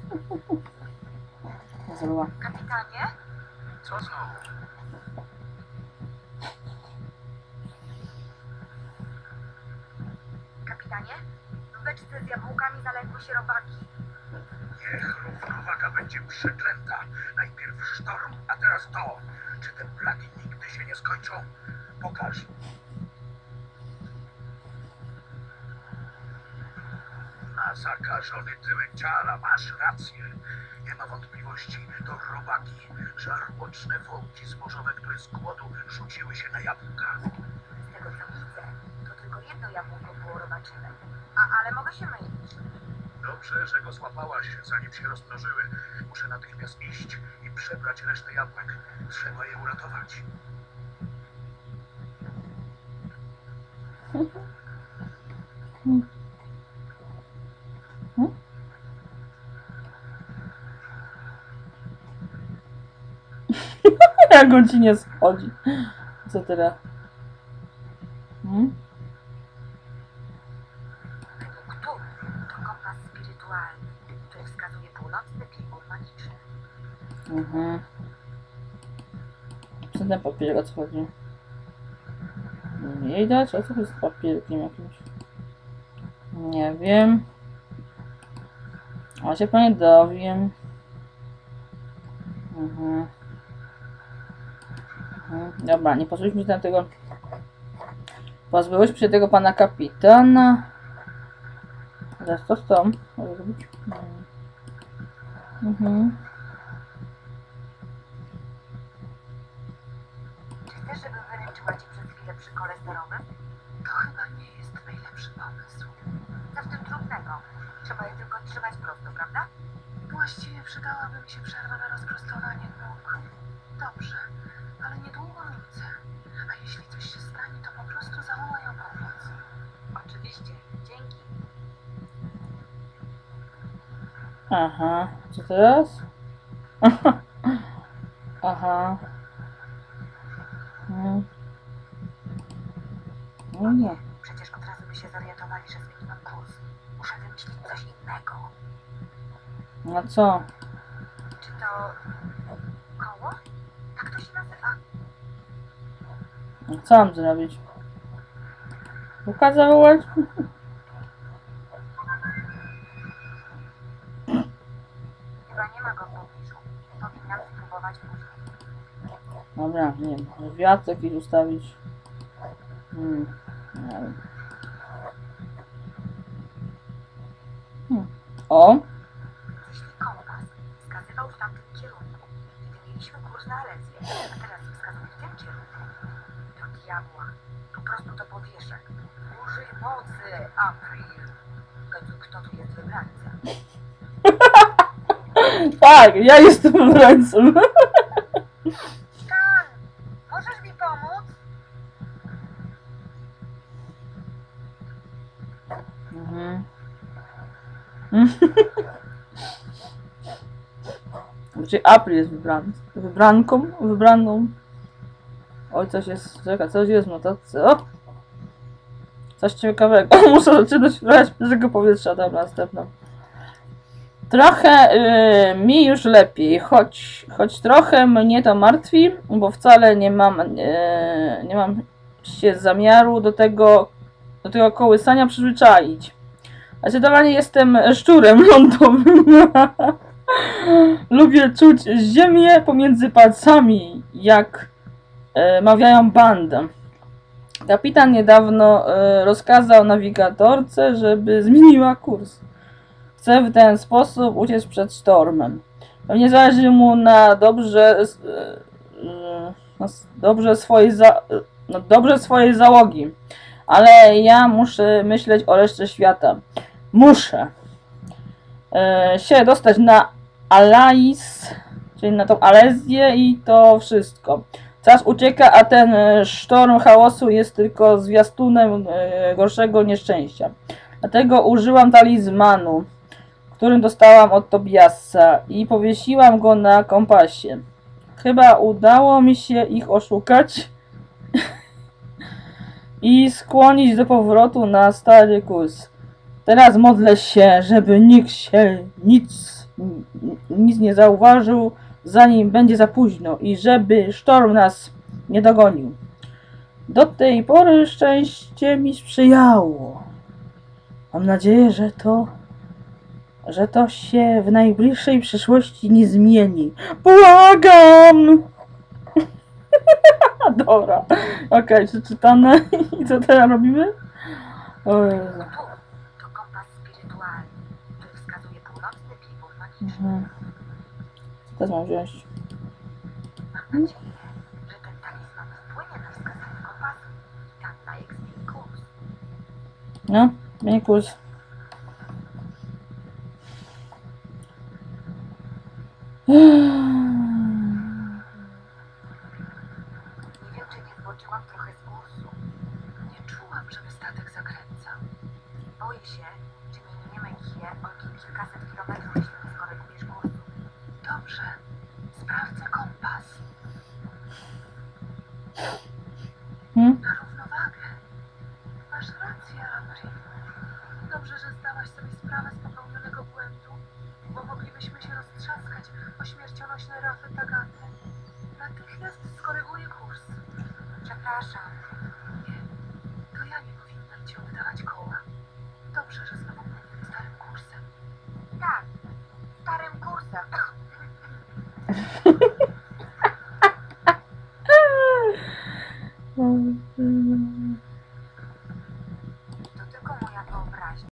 Zrobiła. Kapitanie? Co znowu? Kapitanie? W beczce z jabłkami zaległy się robaki. Niech równowaga będzie przeklęta. Najpierw sztorm, a teraz to. Czy te plagi nigdy się nie skończą? Pokaż. Na zakażony tyłek ciała masz rację. Nie ma wątpliwości, to robaki. Żarłoczne wołki zbożowe, które z głodu rzuciły się na jabłka. Z tego co widzę, to tylko jedno jabłko było robaczyne. Ale mogę się mylić. Dobrze, że go złapałaś, zanim się rozmnożyły. Muszę natychmiast iść i przebrać resztę jabłek. Trzeba je uratować. Jak on ci nie schodzi. Co teraz? Według Cthulhu to kompas spirytualny, który wskazuje północny biegun magiczny. Co ten papierek, o co chodzi? Nie widać? O co chodzi z papierkiem jakimś? Nie wiem. A się pewnie dowiem. Dobra, nie pozbyliśmy się tego. Pozbyłyśmy się tego pana kapitana. Zaraz co z tą? Może zrobić? Czy chcesz, żebym wyręczyła cię przez chwilę przy kole sterowym? To chyba nie jest najlepszy pomysł. Co w tym trudnego? Trzeba je tylko trzymać prosto, prawda? Właściwie przydałaby mi się przerwa na rozprostowanie nóg. Dobrze, ale niedługo wrócę. A jeśli coś się stanie, to po prostu zawołaj o pomoc. Oczywiście, dzięki. Aha, co teraz? Aha. No nie. Przecież od razu by się zorientowali, że zmieniłam kurs. Muszę wymyślić coś innego. No co? Czy to koło? Tak to się nazywa? Co mam zrobić? Łukasz zawołać? Chyba nie ma go w pobliżu. Powinnam spróbować później. Dobra, nie wiem. Wiatr jakiś ustawić. Nie wiem. O! Jeśli kompas wskazywał w tamtym kierunku, kiedy mieliśmy kurs na Alezję, a teraz wskazuje w tym kierunku, to diabła. Po prostu to powieszę. Użyj mocy, April. Kto tu jest wybrańcem? Tak, ja jestem wybrańcem. Stan, możesz mi pomóc? Czyli April jest wybraną. Oj, coś jest, czeka, coś jest, no to co? Coś ciekawego. Muszę zaczynać brać świeżego powietrza. Dobra, następna. Trochę mi już lepiej, choć trochę mnie to martwi, bo wcale nie mam się zamiaru do tego kołysania przyzwyczaić. A zdecydowanie jestem szczurem lądowym. Lubię czuć ziemię pomiędzy palcami, jak mawiają bandę. Kapitan niedawno rozkazał nawigatorce, żeby zmieniła kurs. Chce w ten sposób uciec przed sztormem. Pewnie zależy mu na dobrze swojej załogi. Ale ja muszę myśleć o reszcie świata. Muszę się dostać na Alais, czyli na tą Alezję i to wszystko. Czas ucieka, a ten sztorm chaosu jest tylko zwiastunem gorszego nieszczęścia. Dlatego użyłam talizmanu, którym dostałam od Tobiasa i powiesiłam go na kompasie. Chyba udało mi się ich oszukać i skłonić do powrotu na stary kurs. Teraz modlę się, żeby nikt się nic nic nie zauważył, zanim będzie za późno i żeby sztorm nas nie dogonił. Do tej pory szczęście mi sprzyjało. Mam nadzieję, że to się w najbliższej przyszłości nie zmieni. Błagam! Dobra. Okej, przeczytane. I co teraz robimy? O Jezu. Tu to kompas spirytualny, który wskazuje północny biegun magiczny. Mhm. Co teraz mam wziąć? Mam nadzieję, że ten talizman wpłynie na wskazanie kompasu i tam na jego zmieni kurs. No, zmień kurs. Nie wiem, czy nie zboczyłam trochę z kursu. Nie czułam, żeby statek zakręcał. Boję się, czy nie miniemy hier o kilkaset kilometrów, jeśli nie skorygujesz kursu. Dobrze, sprawdzę kompas. Na równowagę. Masz rację, Amri. Dobrze, że zdałaś sobie sprawę z popełnionego błędu, bo moglibyśmy się roztrzaskać o śmiercionośne rafy Tagaty. Natychmiast skoryguję kurs. Przepraszam. Nie, to ja nie powinnam ci oddawać koła. Dobrze, że znowu